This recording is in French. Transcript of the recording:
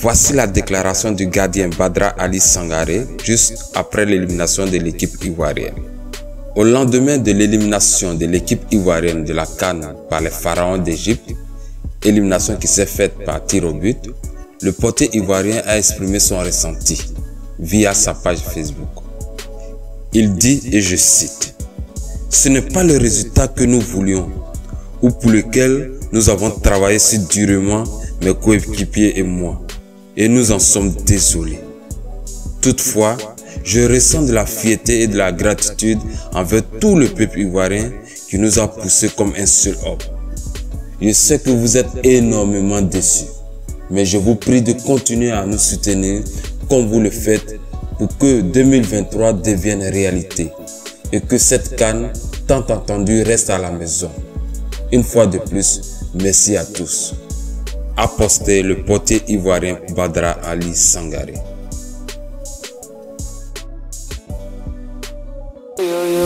Voici la déclaration du gardien Badra Ali Sangaré juste après l'élimination de l'équipe ivoirienne. Au lendemain de l'élimination de l'équipe ivoirienne de la CAN par les pharaons d'Égypte, élimination qui s'est faite par tir au but, le portier ivoirien a exprimé son ressenti via sa page Facebook. Il dit, et je cite, « Ce n'est pas le résultat que nous voulions ou pour lequel nous avons travaillé si durement, mes coéquipiers et moi, et nous en sommes désolés. Toutefois, je ressens de la fierté et de la gratitude envers tout le peuple ivoirien qui nous a poussés comme un seul homme. Je sais que vous êtes énormément déçus, mais je vous prie de continuer à nous soutenir comme vous le faites pour que 2023 devienne réalité et que cette CAN tant attendue reste à la maison. Une fois de plus, merci à tous. » A posté le portier ivoirien Badra Ali Sangaré.